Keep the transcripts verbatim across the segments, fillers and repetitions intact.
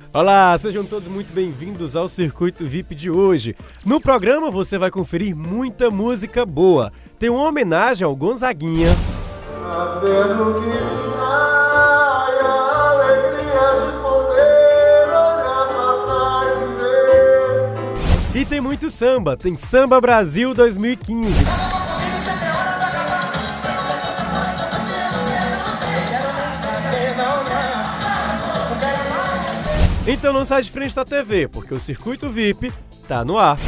Olá, sejam todos muito bem-vindos ao Circuito V I P de hoje. No programa você vai conferir muita música boa. Tem uma homenagem ao Gonzaguinha. A fé no que virá e a alegria de poder olhar pra trás e ver. E tem muito samba, tem Samba Brasil dois mil e quinze. Então não sai de frente da T V, porque o Circuito V I P tá no ar.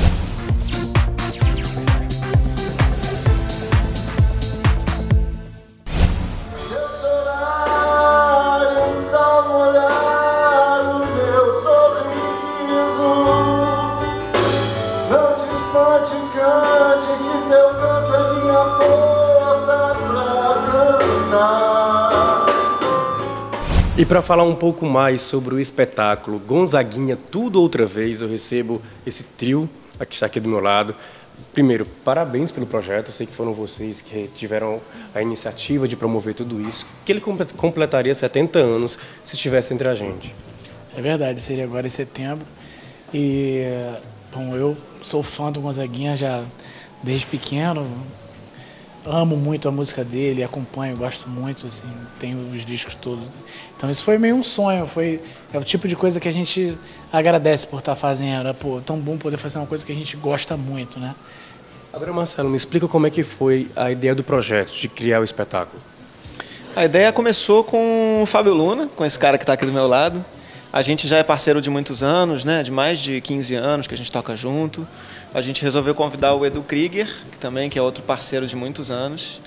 E para falar um pouco mais sobre o espetáculo Gonzaguinha Tudo Outra Vez, eu recebo esse trio que está aqui do meu lado. Primeiro, parabéns pelo projeto, eu sei que foram vocês que tiveram a iniciativa de promover tudo isso, que ele completaria setenta anos se estivesse entre a gente. É verdade, seria agora em setembro. E, bom, eu sou fã do Gonzaguinha já desde pequeno. Amo muito a música dele, acompanho, gosto muito, assim, tenho os discos todos. Então isso foi meio um sonho, foi é o tipo de coisa que a gente agradece por estar fazendo. É, pô, tão bom poder fazer uma coisa que a gente gosta muito, né? Agora, Marcelo, me explica como é que foi a ideia do projeto, de criar o espetáculo. A ideia começou com o Fábio Luna, com esse cara que está aqui do meu lado. A gente já é parceiro de muitos anos, né? De mais de quinze anos que a gente toca junto. A gente resolveu convidar o Edu Krieger, que também que é outro parceiro de muitos anos.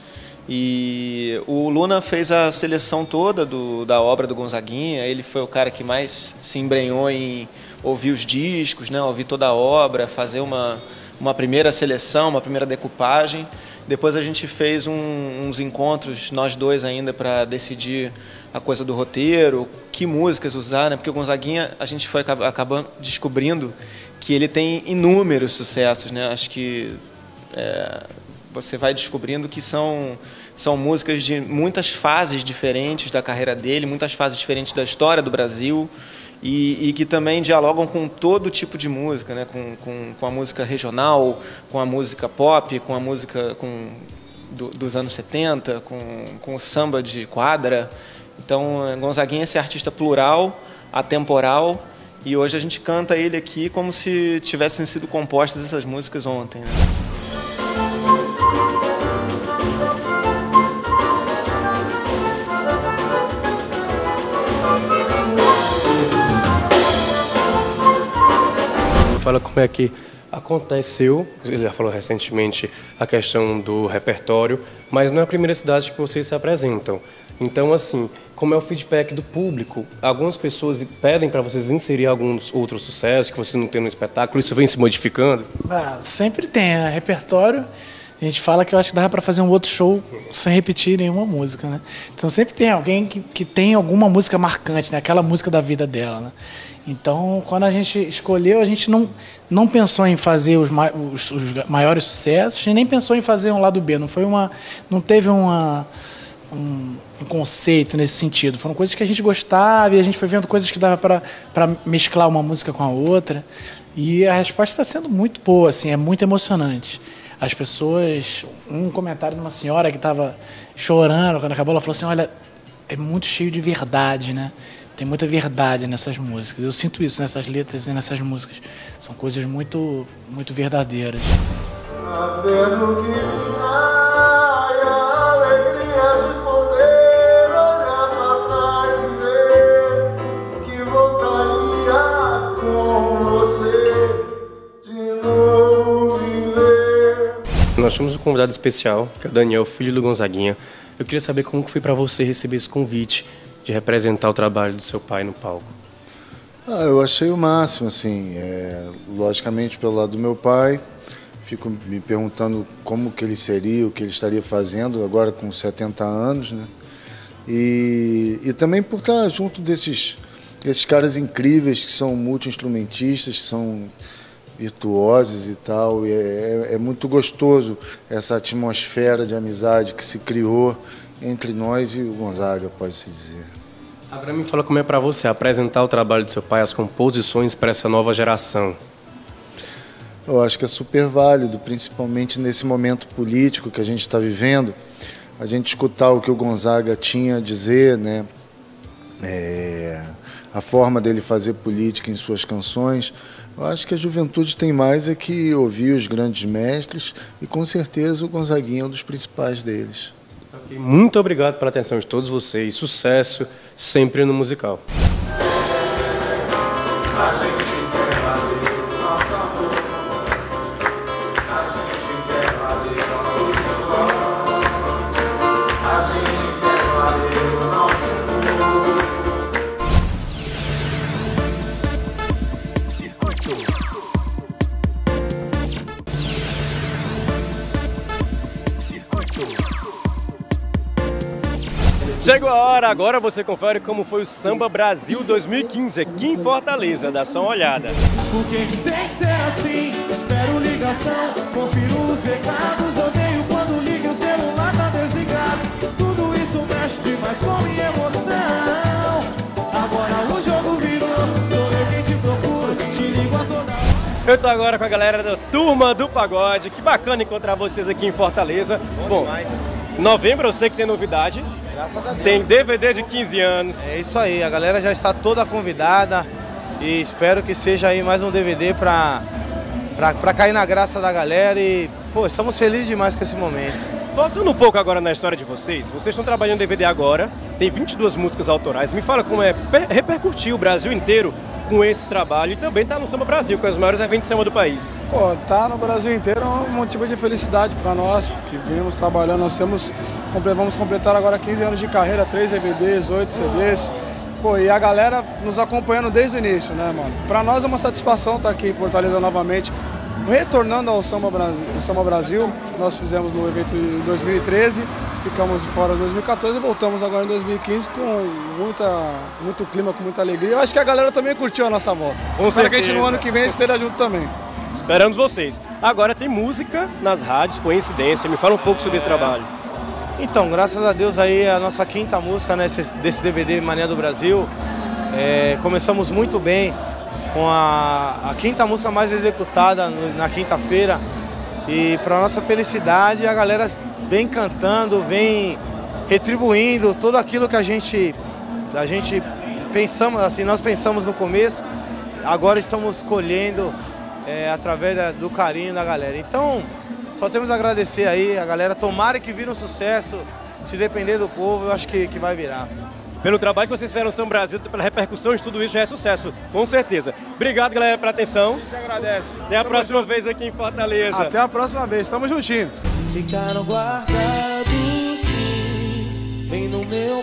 E o Luna fez a seleção toda do, da obra do Gonzaguinha. Ele foi o cara que mais se embrenhou em ouvir os discos, né? Ouvir toda a obra, fazer uma, uma primeira seleção, uma primeira decupagem. Depois a gente fez um, uns encontros, nós dois ainda, para decidir a coisa do roteiro, que músicas usar, né? Porque o Gonzaguinha, a gente foi acabando descobrindo que ele tem inúmeros sucessos, né? Acho que é, você vai descobrindo que são, são músicas de muitas fases diferentes da carreira dele, muitas fases diferentes da história do Brasil, e, e que também dialogam com todo tipo de música, né? com, com, com a música regional, com a música pop, com a música com, do, dos anos setenta, com, com o samba de quadra. Então, Gonzaguinha é esse artista plural, atemporal, e hoje a gente canta ele aqui como se tivessem sido compostas essas músicas ontem, né? Fala como é que aconteceu, ele já falou recentemente a questão do repertório, mas não é a primeira cidade que vocês se apresentam. Então, assim, como é o feedback do público? Algumas pessoas pedem para vocês inserir alguns outros sucessos que vocês não têm no espetáculo, isso vem se modificando? Ah, sempre tem, né? Repertório, a gente fala que eu acho que dava para fazer um outro show sem repetir nenhuma música, né? Então sempre tem alguém que, que tem alguma música marcante, né? Aquela música da vida dela, né? Então, quando a gente escolheu, a gente não, não pensou em fazer os, os, os maiores sucessos, e nem pensou em fazer um lado B, não foi uma, não teve uma, um, um conceito nesse sentido. Foram coisas que a gente gostava e a gente foi vendo coisas que dava para mesclar uma música com a outra. E a resposta está sendo muito boa, assim, é muito emocionante. As pessoas, um comentário de uma senhora que estava chorando quando acabou, ela falou assim, olha, é muito cheio de verdade, né? Tem muita verdade nessas músicas. Eu sinto isso nessas letras e nessas músicas. São coisas muito, muito verdadeiras. A fé no que virá e a alegria de poder olhar pra trás e ver que voltaria com você de novo viver. Nós temos um convidado especial, que é o Daniel, filho do Gonzaguinha. Eu queria saber como que foi para você receber esse convite de representar o trabalho do seu pai no palco. Ah, eu achei o máximo, assim, é, logicamente pelo lado do meu pai, fico me perguntando como que ele seria, o que ele estaria fazendo agora com setenta anos, né? E, e também por estar junto desses, desses caras incríveis que são multi-instrumentistas, que são virtuosos e tal, e é, é muito gostoso essa atmosfera de amizade que se criou entre nós e o Gonzaga, pode-se dizer. Agora me fala como é para você apresentar o trabalho do seu pai, as composições para essa nova geração. Eu acho que é super válido, principalmente nesse momento político que a gente está vivendo, a gente escutar o que o Gonzaga tinha a dizer, né? É, a forma dele fazer política em suas canções. Eu acho que a juventude tem mais é que ouvir os grandes mestres e com certeza o Gonzaguinha é um dos principais deles. Okay. Muito obrigado pela atenção de todos vocês. Sucesso sempre no musical. Chegou a hora, agora você confere como foi o Samba Brasil dois mil e quinze aqui em Fortaleza. Dá só uma olhada. Por que que tem que ser assim? Espero ligação, confiro os recados. Odeio quando liga o celular tá desligado. Tudo isso mexe demais com minha emoção. Agora o jogo virou, sou eu quem te procuro, te ligo a toda hora. Eu tô agora com a galera da Turma do Pagode. Que bacana encontrar vocês aqui em Fortaleza. Bom, Bom novembro eu sei que tem novidade. Graças a Deus. Tem D V D de quinze anos. É isso aí, a galera já está toda convidada e espero que seja aí mais um D V D para para cair na graça da galera e, pô, estamos felizes demais com esse momento. Voltando um pouco agora na história de vocês, vocês estão trabalhando D V D agora, tem vinte e duas músicas autorais. Me fala como é repercutir o Brasil inteiro com esse trabalho e também tá no Samba Brasil, com os maiores eventos de samba do país. Pô, tá no Brasil inteiro é um motivo de felicidade para nós, que vimos trabalhando, nós temos, vamos completar agora quinze anos de carreira, três D V Ds, oito C Ds, pô, e a galera nos acompanhando desde o início, né, mano? Para nós é uma satisfação estar aqui em Fortaleza novamente, retornando ao Samba Brasil, ao Samba Brasil, nós fizemos no evento em dois mil e treze, ficamos de fora em dois mil e quatorze e voltamos agora em dois mil e quinze com muita, muito clima, com muita alegria. Eu acho que a galera também curtiu a nossa volta. Com Espero que a certeza. gente no ano que vem esteja junto também. Esperamos vocês. Agora tem música nas rádios, coincidência. Me fala um pouco sobre esse trabalho. Então, graças a Deus aí a nossa quinta música, né, desse D V D Mania do Brasil. É, começamos muito bem com a, a quinta música mais executada no, na quinta-feira. E para nossa felicidade a galera vem cantando, vem retribuindo tudo aquilo que a gente, a gente pensamos, assim, nós pensamos no começo, agora estamos colhendo é, através da, do carinho da galera. Então, só temos a agradecer aí a galera, tomara que vira um sucesso, se depender do povo, eu acho que, que vai virar. Pelo trabalho que vocês fizeram no São Brasil, pela repercussão de tudo isso, já é sucesso, com certeza. Obrigado, galera, pela atenção. A gente agradece. Até a próxima vez aqui em Fortaleza. Até a próxima vez, estamos juntinhos. Ficaram guardados, sim, bem no meu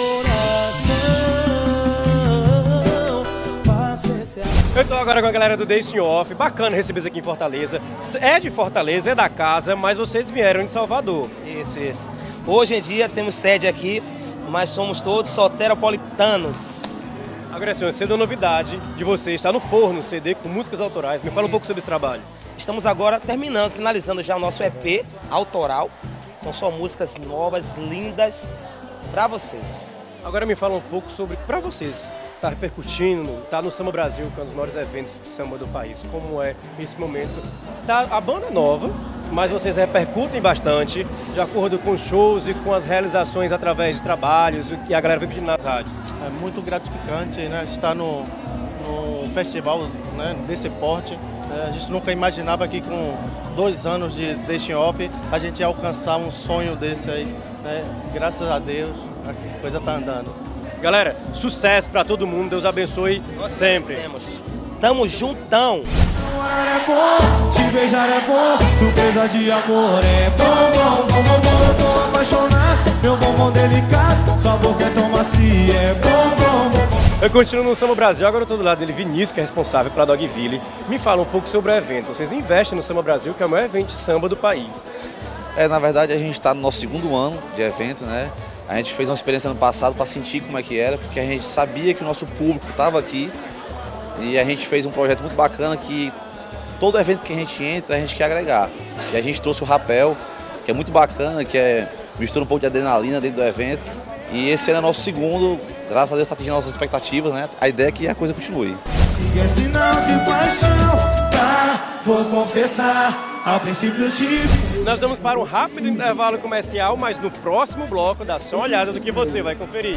coração. Passa esse... Eu estou agora com a galera do Deixe Off, bacana receber vocês aqui em Fortaleza. É de Fortaleza, é da casa, mas vocês vieram de Salvador. Isso, isso. Hoje em dia temos sede aqui, mas somos todos soteropolitanos. Agora, assim, você deu novidade de você estar no forno C D com músicas autorais. Me fala um pouco sobre esse trabalho. Estamos agora terminando, finalizando já o nosso E P autoral. São só músicas novas, lindas, para vocês. Agora me fala um pouco sobre, para vocês, tá repercutindo, tá no Samba Brasil, que é um dos maiores eventos de samba do país. Como é esse momento? Tá a banda nova, mas vocês repercutem bastante, de acordo com os shows e com as realizações através de trabalhos que a galera vem pedindo nas rádios. É muito gratificante, né, estar no, no festival, né, desse porte. A gente nunca imaginava que com dois anos de Deixe Off a gente ia alcançar um sonho desse aí, né? Graças a Deus a coisa tá andando. Galera, sucesso para todo mundo, Deus abençoe Nós sempre. Temos. Tamo juntão. Namorar é bom, te beijar é bom, surpresa de amor é bom, bom, bom, bom, bom. Eu tô apaixonado, meu bombom delicado, sua boca é tão macia, é bom, bom, bom, bom. Eu continuo no Samba Brasil, agora eu tô do lado dele, Vinícius, que é responsável pela Dogville. Me fala um pouco sobre o evento. Vocês investem no Samba Brasil, que é o maior evento de samba do país. É, na verdade a gente está no nosso segundo ano de evento, né? A gente fez uma experiência no passado para sentir como é que era, porque a gente sabia que o nosso público estava aqui e a gente fez um projeto muito bacana que todo evento que a gente entra, a gente quer agregar. E a gente trouxe o rapel, que é muito bacana, que é mistura um pouco de adrenalina dentro do evento. E esse ano é nosso segundo graças a Deus está atingindo nossas expectativas, né? A ideia é que a coisa continue. E é sinal de paixão, tá? Vou confessar, ao princípio tive. Nós vamos para um rápido intervalo comercial, mas no próximo bloco dá só uma olhada do que você vai conferir.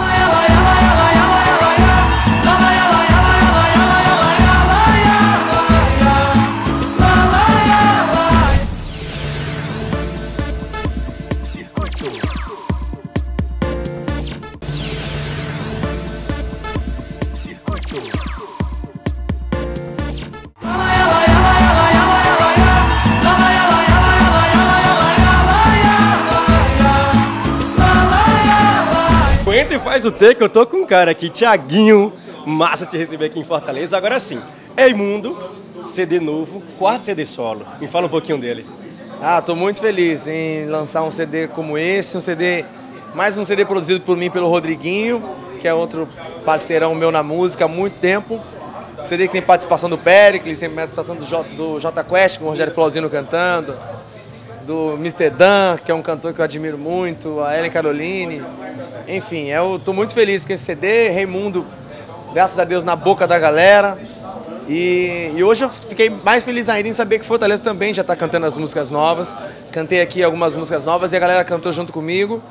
Aguenta e faz o T, que eu tô com um cara aqui, Thiaguinho, massa te receber aqui em Fortaleza. Agora sim, Ei Mundo, C D novo, quarto C D solo. Me fala um pouquinho dele. Ah, tô muito feliz em lançar um C D como esse, um C D, mais um C D produzido por mim e pelo Rodriguinho, que é outro parceirão meu na música há muito tempo. C D que tem participação do Pericles, tem participação do, J, do J Quest, com o Rogério Flauzino cantando, do mister Dan, que é um cantor que eu admiro muito, a Ellen Caroline. Enfim, eu tô muito feliz com esse C D, Ei Mundo, graças a Deus, na boca da galera. E, e hoje eu fiquei mais feliz ainda em saber que Fortaleza também já está cantando as músicas novas. Cantei aqui algumas músicas novas e a galera cantou junto comigo.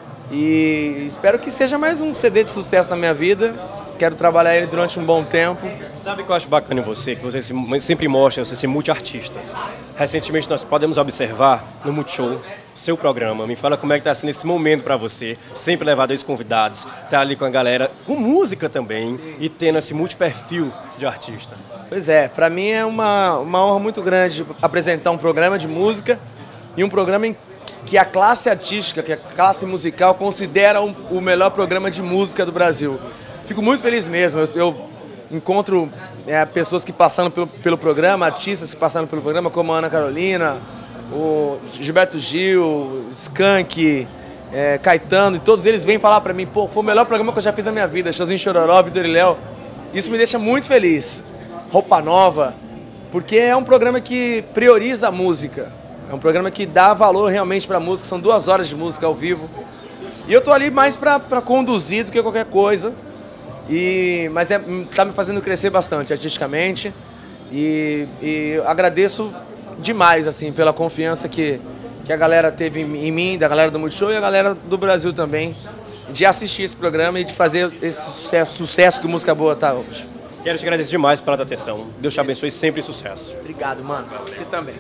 E espero que seja mais um C D de sucesso na minha vida. Quero trabalhar ele durante um bom tempo. Sabe o que eu acho bacana em você? Que você sempre mostra você ser multiartista. Recentemente nós podemos observar no Multishow, seu programa. Me fala como é que está sendo esse momento para você, sempre levar dois convidados, tá ali com a galera, com música também, sim, e tendo esse multiperfil de artista. Pois é, para mim é uma, uma honra muito grande apresentar um programa de música e um programa em que a classe artística, que a classe musical considera um, o melhor programa de música do Brasil. Fico muito feliz mesmo, eu, eu encontro é, pessoas que passaram pelo, pelo programa, artistas que passaram pelo programa, como a Ana Carolina, o Gilberto Gil, Skank, é, Caetano, e todos eles vêm falar pra mim, pô, foi o melhor programa que eu já fiz na minha vida, Chãozinho Chororó, Vitor e Léo. Isso me deixa muito feliz. Roupa Nova, porque é um programa que prioriza a música, é um programa que dá valor realmente pra música, são duas horas de música ao vivo. E eu tô ali mais pra, pra conduzir do que qualquer coisa. E, mas é, tá me fazendo crescer bastante artisticamente e, e agradeço demais assim, pela confiança que, que a galera teve em mim, da galera do Multishow e a galera do Brasil também, de assistir esse programa e de fazer esse sucesso, sucesso que o Música Boa tá hoje. Quero te agradecer demais pela tua atenção. Deus te abençoe sempre e sucesso. Obrigado, mano. Você também.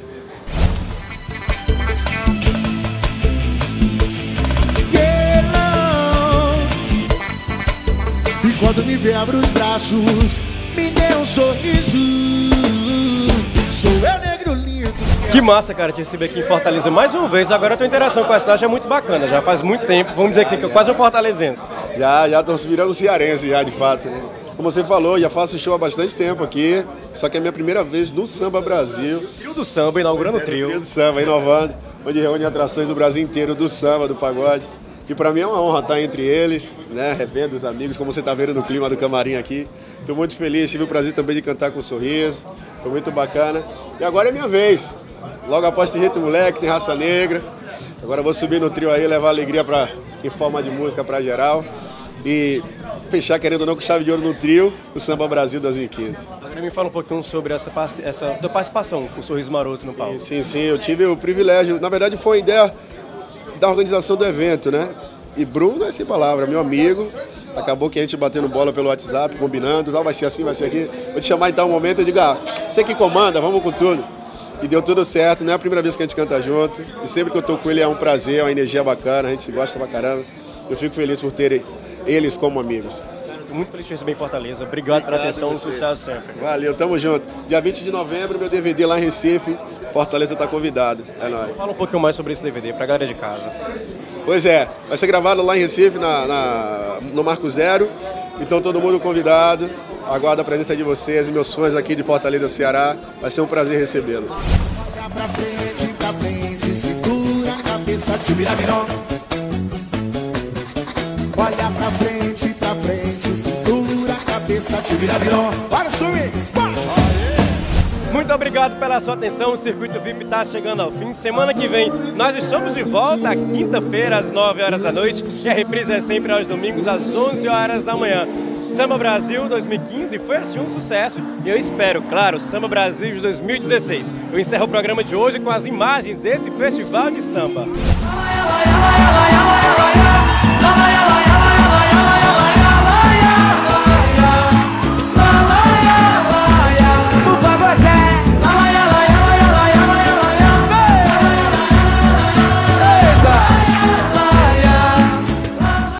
E quando me vê, abre os braços, me dê um sorriso. Sou eu, negro lindo. Que massa, cara, te receber aqui em Fortaleza mais uma vez. Agora a tua interação com a cidade é muito bacana. Já faz muito tempo, vamos dizer que você é quase um fortalezense. Já, já estamos virando cearense já, de fato. Como você falou, já faço show há bastante tempo aqui. Só que é a minha primeira vez no Samba Brasil. Trio do Samba, inaugurando o é, trio. Trio do Samba, inovando. Onde reúne atrações do Brasil inteiro, do samba, do pagode. E para mim é uma honra estar entre eles, né, revendo os amigos, como você está vendo no clima do camarim aqui. Estou muito feliz, tive o prazer também de cantar com um sorriso, foi muito bacana. E agora é minha vez, logo após tem Jeito Moleque, tem Raça Negra. Agora eu vou subir no trio aí, levar alegria pra, em forma de música para geral. E fechar, querendo ou não, com chave de ouro no trio, o Samba Brasil dois mil e quinze. Agora me fala um pouquinho sobre essa, essa tua participação com o Sorriso Maroto no palco. Sim, sim, sim, eu tive o privilégio, na verdade foi uma ideia da organização do evento, né? E Bruno é sem palavra, meu amigo. Acabou que a gente batendo bola pelo WhatsApp, combinando, não, vai ser assim, vai ser aqui. Vou te chamar então um momento, eu digo, ah, você que comanda, vamos com tudo. E deu tudo certo, não é a primeira vez que a gente canta junto. E sempre que eu tô com ele é um prazer, é uma energia bacana, a gente se gosta pra caramba. Eu fico feliz por ter eles como amigos. Tô muito feliz de receber em Fortaleza. Obrigado, Obrigado pela atenção, um sucesso sempre. Valeu, tamo junto. Dia vinte de novembro, meu D V D lá em Recife. Fortaleza tá convidado. É nóis. Fala um pouquinho mais sobre esse D V D pra galera de casa. Pois é, vai ser gravado lá em Recife, na, na, no Marco Zero. Então todo mundo convidado. Aguardo a presença de vocês e meus fãs aqui de Fortaleza, Ceará. Vai ser um prazer recebê-los. Olha pra frente, pra frente, segura a cabeça, te vira, virou. Olha pra frente, pra frente, segura a cabeça, te vira, virou. Bora subir! Muito Muito obrigado pela sua atenção. O Circuito V I P está chegando ao fim. Semana que vem nós estamos de volta, quinta-feira, às nove horas da noite. E a reprise é sempre aos domingos, às onze horas da manhã. Samba Brasil dois mil e quinze foi assim um sucesso. E eu espero, claro, Samba Brasil de dois mil e dezesseis. Eu encerro o programa de hoje com as imagens desse festival de samba.